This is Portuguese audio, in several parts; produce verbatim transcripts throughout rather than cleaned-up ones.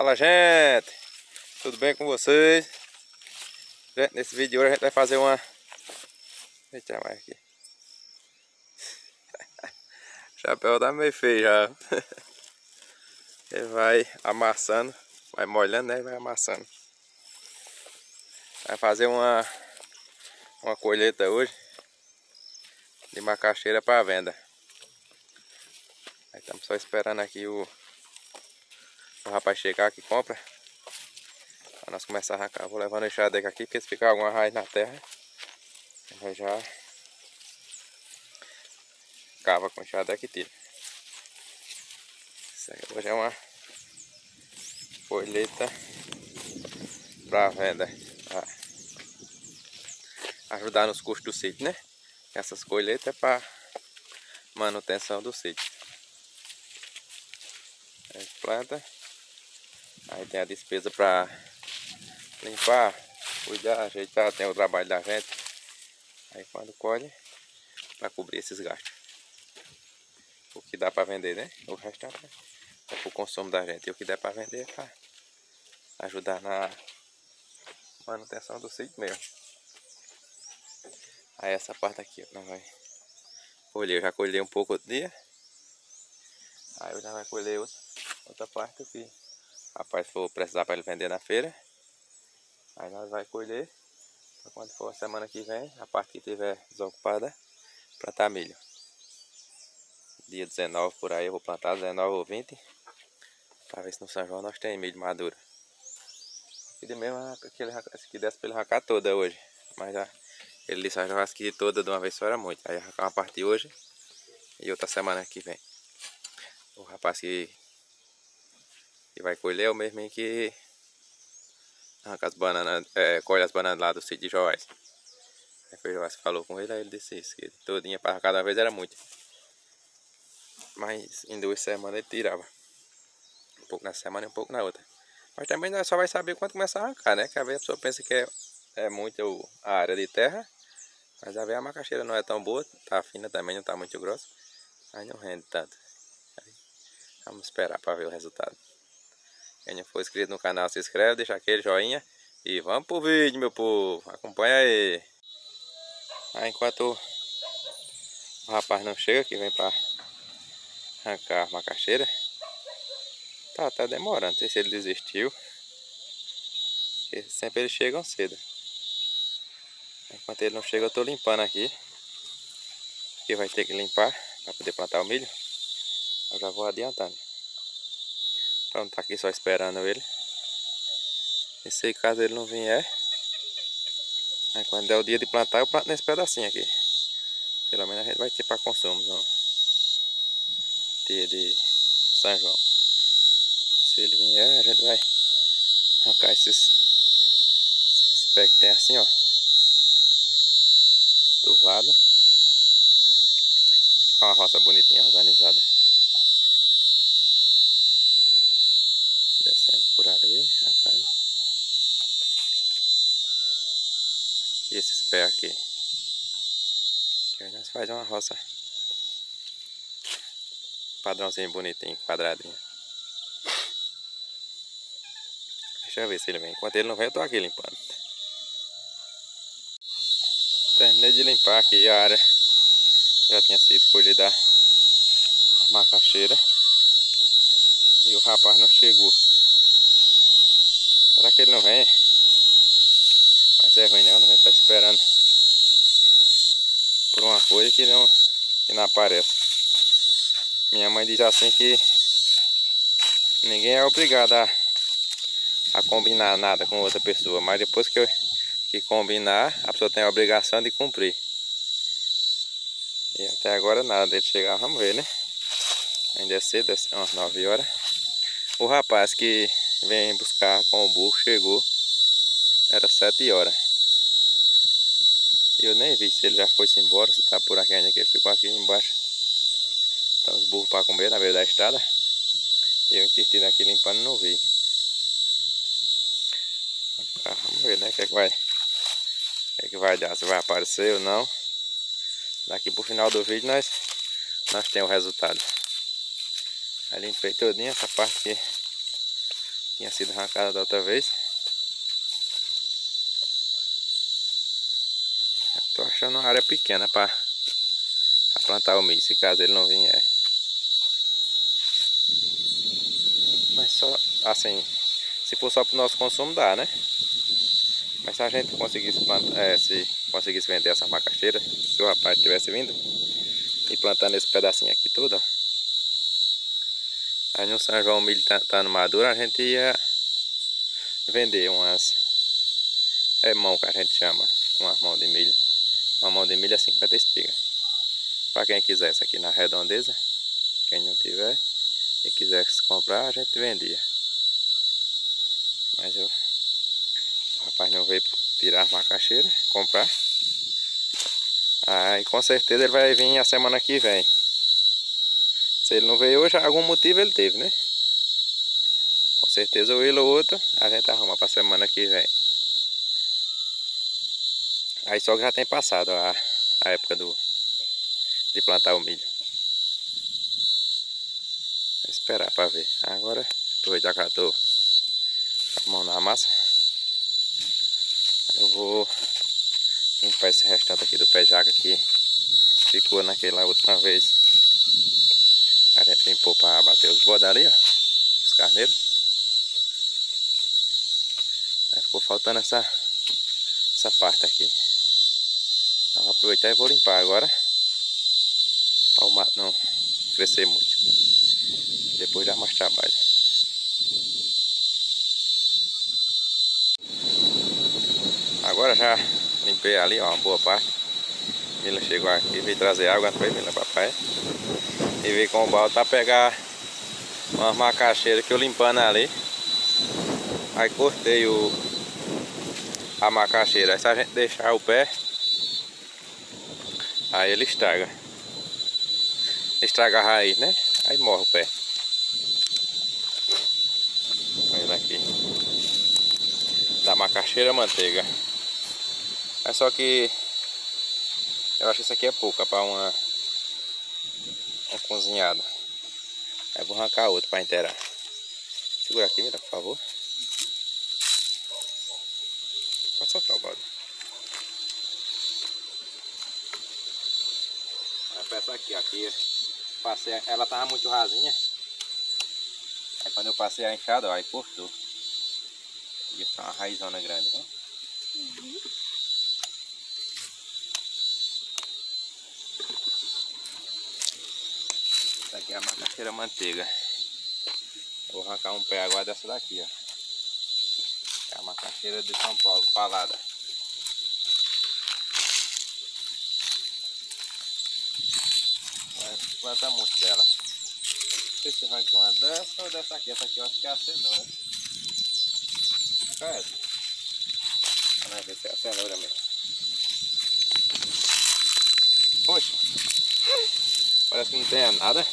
Fala, gente! Tudo bem com vocês? Gente, nesse vídeo de hoje a gente vai fazer uma... Deixa eu mais aqui. O chapéu tá meio feio já. Ele vai amassando, vai molhando, né? E vai amassando. Vai fazer uma, uma colheita hoje de macaxeira para venda. Aí estamos só esperando aqui o, o rapaz chegar que compra. Para nós começar a arrancar. Vou levando o enxadeca aqui, porque se ficar alguma raiz na terra, vai já cava com o enxadeca e tira. Isso aqui hoje é uma colheita para venda. Ah, ajudar nos custos do sítio, né? Essas colheitas é para manutenção do sítio. A gente planta, aí tem a despesa para limpar, cuidar, ajeitar, tem o trabalho da gente. Aí quando colhe, para cobrir esses gastos. O que dá para vender, né? O resto é para o consumo da gente. E o que der para vender é para ajudar na manutenção do sítio mesmo. Aí essa parte aqui, ó, não vai colher. Eu já colhei um pouco outro dia. Aí eu já vai colher outra, outra parte aqui. Rapaz, for precisar para ele vender na feira. Aí nós vai colher. Quando for a semana que vem, a parte que tiver desocupada, plantar milho. Dia dezenove por aí eu vou plantar, dezenove ou vinte. Para ver se no São João nós temos milho maduro. Aqui mesmo, aquele que desce para ele arrancar toda hoje. Mas já, ele disse que já que toda de uma vez só era muito. Aí arrancar uma parte hoje e outra semana que vem. O rapaz que, que vai colher é o mesmo que arranca as bananas, é, colhe as bananas lá do sítio de Joás. Aí foi o Joás que falou com ele, aí ele disse isso, que todinha para cada vez era muito. Mas em duas semanas ele tirava. Um pouco na semana e um pouco na outra. Mas também nós só vai saber quando começar a arrancar, né? Que às vezes a pessoa pensa que é, é muito a área de terra. Mas às vezes a macaxeira não é tão boa, tá fina também, não tá muito grossa. Aí não rende tanto. Aí, vamos esperar para ver o resultado. Quem não for inscrito no canal, se inscreve, deixa aquele joinha. E vamos pro vídeo, meu povo. Acompanha aí. Aí enquanto o rapaz não chega, que vem para arrancar a macaxeira. Tá, tá demorando, não sei se ele desistiu. Porque sempre eles chegam cedo. Enquanto ele não chega, eu tô limpando aqui. Porque vai ter que limpar para poder plantar o milho. Eu já vou adiantando. Então tá aqui só esperando ele. E se caso ele não vier, aí quando der o dia de plantar, eu planto nesse pedacinho aqui. Pelo menos a gente vai ter para consumo no dia de São João. Se ele vier, a gente vai arrancar esses, esses pés que tem assim, ó, do lado. Ficar uma roça bonitinha, organizada. Descendo por ali, arrancando. E esses pés aqui. Que aí nós fazemos uma roça padrãozinho bonitinho, quadradinho. Deixa eu ver se ele vem. Enquanto ele não vem, eu tô aqui limpando. Terminei de limpar aqui a área. Já tinha sido colhida a macaxeira. E o rapaz não chegou. Será que ele não vem? Mas é ruim não, nós tá esperando por uma coisa que não, que não aparece. Minha mãe diz assim que ninguém é obrigado a, a combinar nada com outra pessoa. Mas depois que, eu, que combinar, a pessoa tem a obrigação de cumprir. E até agora nada dele chegar, vamos ver, né? Ainda é cedo, é umas nove horas. O rapaz que vem buscar com o burro chegou. Era sete horas. Eu nem vi se ele já foi-se embora, se tá por aqui ainda, que ele ficou aqui embaixo. Tá os burros para comer na beira da estrada. E eu intestino aqui limpando e não vi. Ah, vamos ver, né? O que é que vai, o que é que vai dar, se vai aparecer ou não. Daqui pro final do vídeo nós, nós temos o resultado. Aí limpei todinha essa parte que Tinha sido arrancada da outra vez. Tô achando uma área pequena para plantar o milho, se caso ele não vier. Mas só assim, se for só para o nosso consumo dá, né? Mas se a gente conseguisse plantar, é, se conseguisse vender essa macaxeira, se o rapaz tivesse vindo e plantando esse pedacinho aqui tudo, ó. Aí no São João o milho tá, tá no maduro, a gente ia vender umas é mão que a gente chama, umas mãos de milho. Uma mão de milho é cinquenta espigas. Para quem quiser essa aqui na redondeza, quem não tiver e quiser comprar, a gente vendia. Mas eu, o rapaz não veio tirar as macaxeiras, comprar. Aí com certeza ele vai vir a semana que vem. Se ele não veio hoje, algum motivo ele teve, né? Com certeza ou ele ou outro, a gente arruma para semana que vem. Aí só que já tem passado a, a época do, de plantar o milho. Vou esperar para ver. Agora, aproveitar que eu tô com a mão na massa, eu vou limpar esse restante aqui do pé jaca que ficou naquela última vez. A gente limpou para bater os bodes ali, ó, os carneiros. Aí ficou faltando essa, essa parte aqui. Eu vou aproveitar e vou limpar agora, para o mato não crescer muito. Depois dá mais trabalho. Agora já limpei ali, ó, uma boa parte. Mila chegou aqui, veio trazer água, não foi, Mila, papai? E veio com o balde para pegar umas macaxeiras que eu limpando ali. Aí cortei o, a macaxeira. Aí se a gente deixar o pé, aí ele estraga. Estraga a raiz, né? Aí morre o pé. Olha ele aqui. Da macaxeira manteiga. É só que eu acho que isso aqui é pouca para uma, uma cozinhada. Aí vou arrancar outro para inteirar. Segura aqui, Mira, por favor. Pode soltar o balde. A peça aqui, aqui, passei, ela tava muito rasinha. Aí quando eu passei a enxada, ó, aí cortou. Ia ficar uma raizona grande, né? Uhum. Essa aqui é a macaxeira manteiga. Vou arrancar um pé agora dessa daqui, ó. É a macaxeira de São Paulo, palada. Mas planta muito dela. Não sei se arranca uma dessa ou dessa aqui. Essa aqui eu acho que é a cenoura. Arranca essa. Vamos ver se é a cenoura mesmo. Poxa. Parece que não tem nada.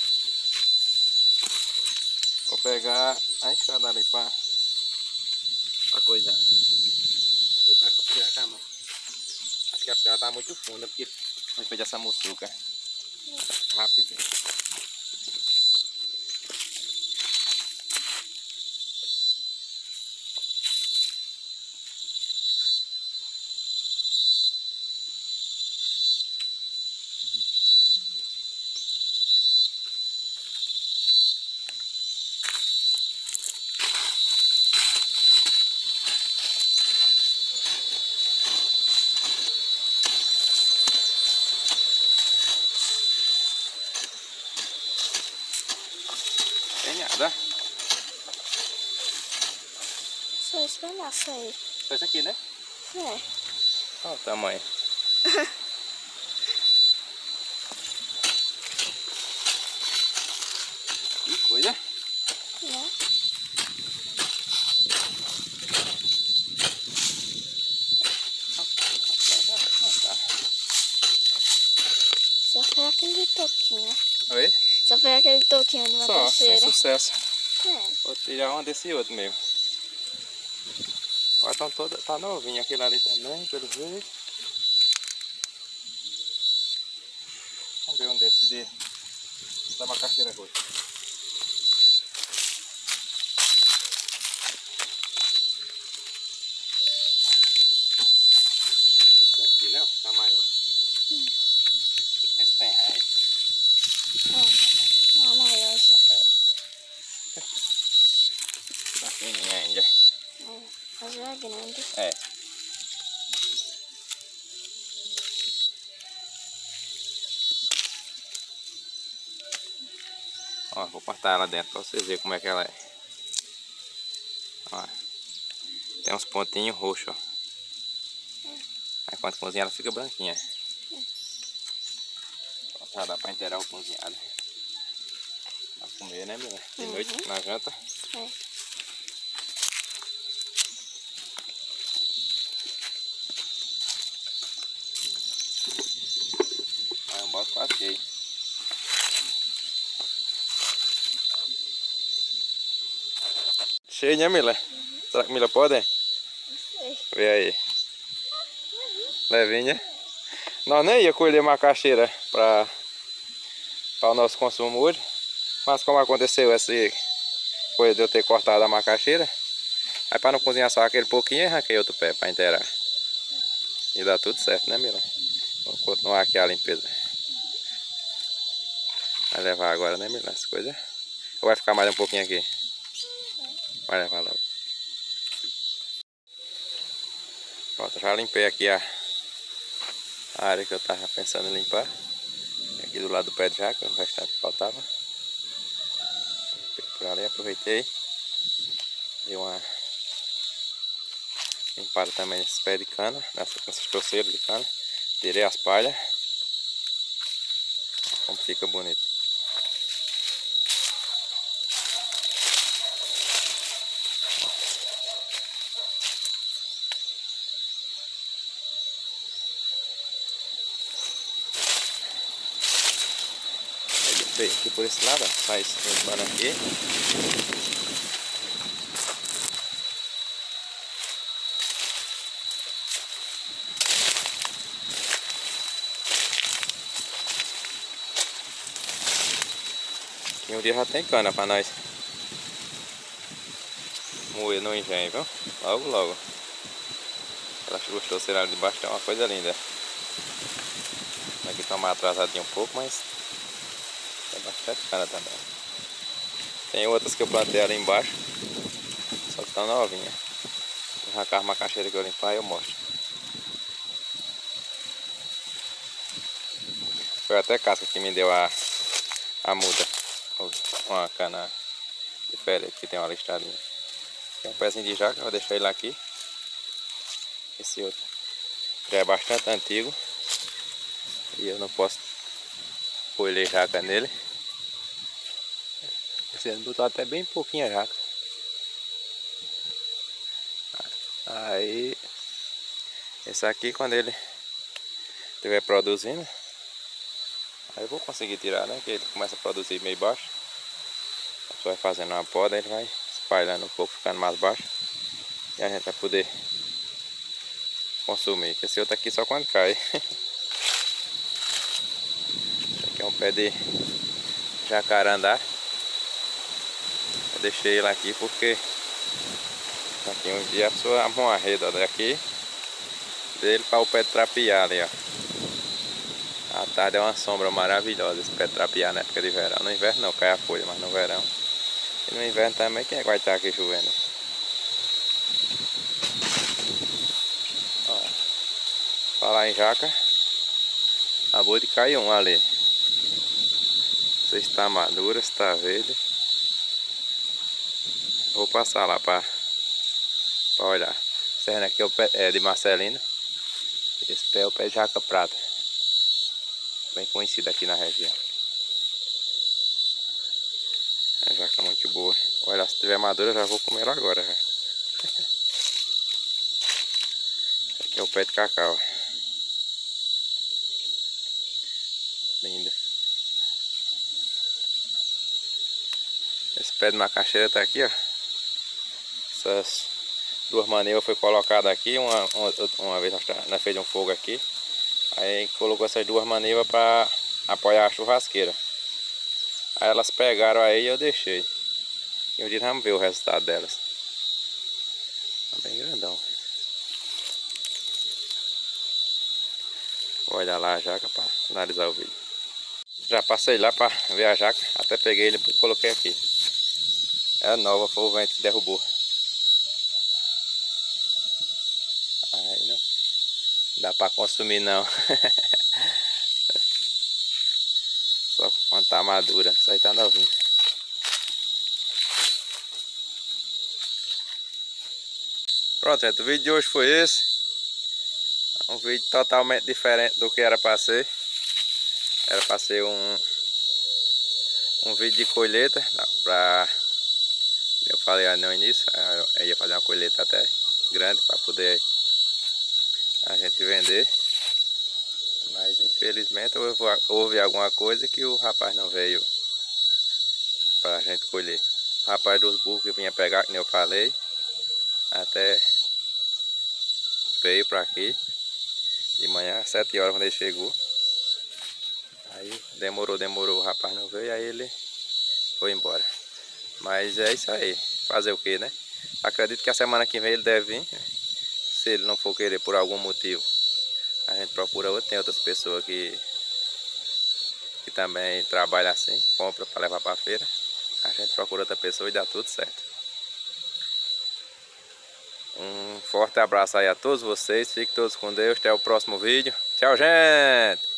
Vou pegar a enxada ali para pra coisar. Vou botar pra tirar a cama. Acho que a pele tá muito funda porque foi feita essa muçuca. Rapidinho. Tem nada. Só esse pedaço aí. Só esse aqui, né? É. Olha o tamanho. Que coisa. Né? Só foi aquele toquinho. Oi? Só foi aquele toquinho de Só, sem macaxeira. sucesso. É. Vou tirar uma desse outro mesmo. Agora estão toda, tá novinha aquele ali também, pelo jeito. Vamos ver um desse de, da macaxeira roxa. pequenininha ainda. É, mas já é grande. É. Ó, vou cortar ela dentro pra vocês verem como é que ela é. Ó. Tem uns pontinhos roxos, ó. É. Aí quando cozinha ela fica branquinha. É. Ó, dá pra inteirar o cozinhado. Pra comer, né, Mila? De Uhum. noite, na janta. É. Aí eu boto quase cheio. Cheio, né, Mila? Uhum. Será que Mila pode? Não sei. Vê aí. Levinha. Nós nem ia colher macaxeira para para o nosso consumo hoje. Mas como aconteceu essa coisa de eu ter cortado a macaxeira, aí para não cozinhar só aquele pouquinho, eu arranquei outro pé para inteirar. E dá tudo certo, né, Mila? Vamos continuar aqui a limpeza. Vai levar agora, né, Mila? As coisas. Ou vai ficar mais um pouquinho aqui? Vai levar logo. Pronto, já limpei aqui a, a área que eu tava pensando em limpar. Aqui do lado do pé de jaca, o restante faltava. Por ali, aproveitei. Dei uma limpada também nesse pé de cana, nessas, nessas torceiras de cana. Tirei as palhas. Olha como fica bonito. Veio aqui por esse lado, ó, faz limpando aqui. E um dia já tem cana pra nós moer no engenho, viu? Logo, logo. Aquelas duas torceiras ali de baixo tem uma coisa linda. Aqui tá mais atrasadinho um pouco, mas tem bastante cana também. Tem outras que eu plantei ali embaixo, só que estão novinhas. Vou arrancar a macaxeira que eu limpar e eu mostro. Foi até casca que me deu a, a muda. Uma cana diferente que tem uma listradinha. Tem um pezinho de jaca, vou deixar ele aqui. Esse outro já é bastante antigo e eu não posso colher jaca nele. Esse ano botou até bem pouquinha jaca. Aí esse aqui, quando ele estiver produzindo, aí eu vou conseguir tirar, né? Que ele começa a produzir meio baixo. A pessoa vai fazendo uma poda, ele vai espalhando um pouco, ficando mais baixo. E a gente vai poder consumir. Esse outro aqui só quando cai. Esse aqui é um pé de jacarandá. Eu deixei ele aqui porque aqui um dia a pessoa arma uma rede daqui dele para o pé de trapear ali, ó. À tarde é uma sombra maravilhosa esse pé de trapear na época de verão. No inverno não, cai a folha, mas no verão. E no inverno também, quem é que vai estar aqui chovendo? Ó, falar em jaca, acabou de cair um ali. Não sei se está madura, se está verde. Vou passar lá para olhar. Esse aqui é, o pé, é de Marcelino. Esse pé é o pé de jaca prata. Bem conhecido aqui na região. É jaca muito boa. Olha, se tiver madura eu já vou comer ela agora. Já. Aqui é o pé de cacau. Linda. Esse pé de macaxeira tá aqui, ó. Essas duas maneiras foi colocada aqui. Uma, uma, uma vez nós, nós fez um fogo aqui. Aí colocou essas duas maneiras para apoiar a churrasqueira. Aí elas pegaram aí e eu deixei. E um dia vamos ver o resultado delas. Tá bem grandão. Vou olhar lá a jaca para finalizar o vídeo. Já passei lá para ver a jaca. Até peguei ele e coloquei aqui. É nova, foi o vento que derrubou. Dá pra consumir não. Só quando tá madura. Isso aí tá novinho. Pronto, gente. O vídeo de hoje foi esse. Um vídeo totalmente diferente do que era pra ser. Era pra ser um, um vídeo de colheita. Pra, eu falei no início, eu ia fazer uma colheita até grande para poder a gente vender. Mas infelizmente houve, houve alguma coisa que o rapaz não veio para a gente colher. O rapaz dos burros que vinha pegar, como eu falei, até veio para aqui de manhã, às sete horas, quando ele chegou. Aí demorou, demorou, o rapaz não veio, aí ele foi embora. Mas é isso aí, fazer o que, né? Acredito que a semana que vem ele deve vir. Se ele não for querer por algum motivo, a gente procura outro. Tem outras pessoas que, que também trabalham assim, compra para levar para a feira. A gente procura outra pessoa e dá tudo certo. Um forte abraço aí a todos vocês. Fiquem todos com Deus. Até o próximo vídeo. Tchau, gente!